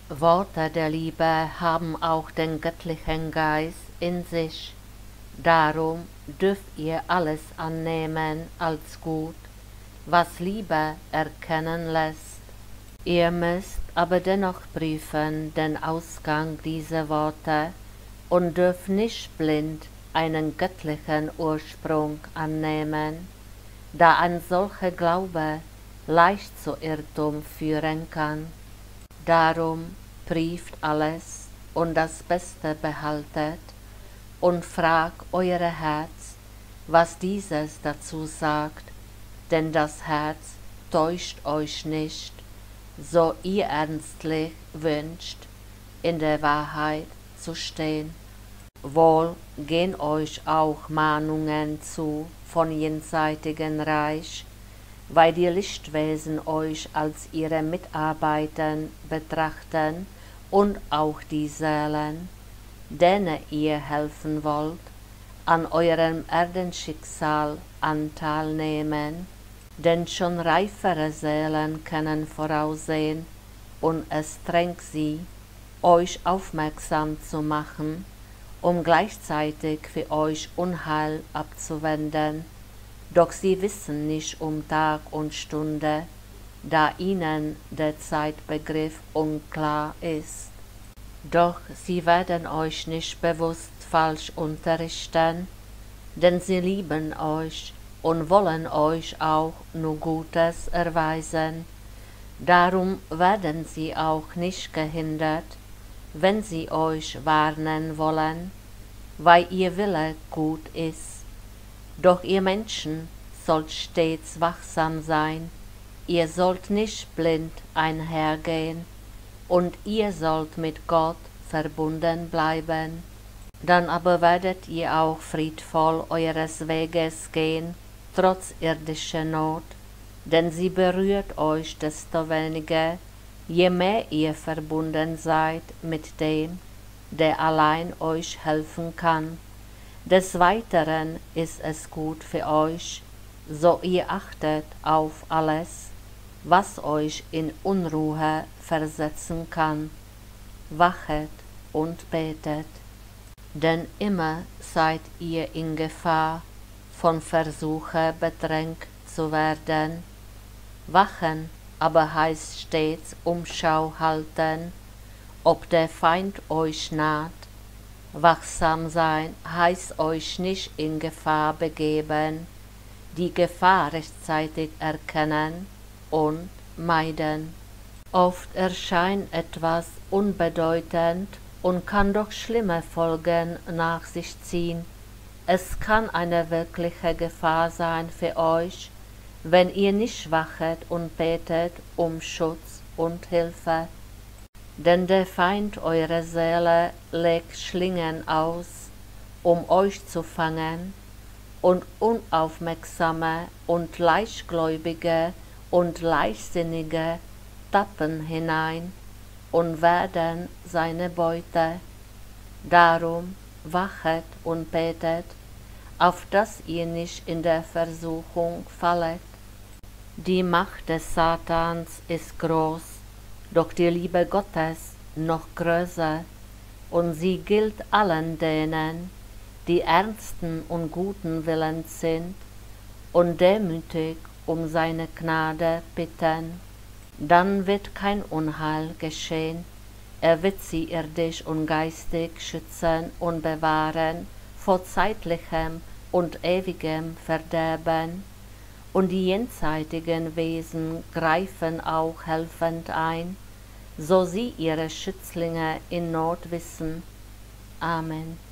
Worte der Liebe haben auch den göttlichen Geist in sich. Darum dürft ihr alles annehmen als gut, was Liebe erkennen lässt. Ihr müsst aber dennoch prüfen den Ausgang dieser Worte und dürft nicht blind einen göttlichen Ursprung annehmen, da ein solcher Glaube leicht zu Irrtum führen kann. Darum prüft alles und das Beste behaltet und fragt euer Herz, was dieses dazu sagt, denn das Herz täuscht euch nicht, so ihr ernstlich wünscht, in der Wahrheit zu stehen. Wohl gehen euch auch Mahnungen zu von jenseitigen Reich, weil die Lichtwesen euch als ihre Mitarbeiter betrachten und auch die Seelen, denen ihr helfen wollt, an eurem Erdenschicksal Anteil nehmen, denn schon reifere Seelen können voraussehen, und es drängt sie, euch aufmerksam zu machen, um gleichzeitig für euch Unheil abzuwenden, doch sie wissen nicht um Tag und Stunde, da ihnen der Zeitbegriff unklar ist. Doch sie werden euch nicht bewusst falsch unterrichten, denn sie lieben euch und wollen euch auch nur Gutes erweisen. Darum werden sie auch nicht gehindert, wenn sie euch warnen wollen, weil ihr Wille gut ist. Doch ihr Menschen sollt stets wachsam sein, ihr sollt nicht blind einhergehen, und ihr sollt mit Gott verbunden bleiben. Dann aber werdet ihr auch friedvoll eures Weges gehen, trotz irdischer Not, denn sie berührt euch desto weniger, je mehr ihr verbunden seid mit dem, der allein euch helfen kann. Des Weiteren ist es gut für euch, so ihr achtet auf alles, was euch in Unruhe versetzen kann. Wachet und betet, denn immer seid ihr in Gefahr, von Versuche bedrängt zu werden. Wachen aber heißt stets Umschau halten, ob der Feind euch naht. Wachsam sein heißt euch nicht in Gefahr begeben, die Gefahr rechtzeitig erkennen und meiden. Oft erscheint etwas unbedeutend und kann doch schlimme Folgen nach sich ziehen. Es kann eine wirkliche Gefahr sein für euch, wenn ihr nicht wachet und betet um Schutz und Hilfe. Denn der Feind eurer Seele legt Schlingen aus, um euch zu fangen, und unaufmerksame und leichtgläubige und leichtsinnige tappen hinein und werden seine Beute. Darum wachet und betet, auf dass ihr nicht in der Versuchung fallet. Die Macht des Satans ist groß, doch die Liebe Gottes noch größer, und sie gilt allen denen, die ernsten und guten Willens sind und demütig um seine Gnade bitten. Dann wird kein Unheil geschehen, er wird sie irdisch und geistig schützen und bewahren vor zeitlichem und ewigem Verderben, und die jenseitigen Wesen greifen auch helfend ein, so sie ihre Schützlinge in Not wissen. Amen.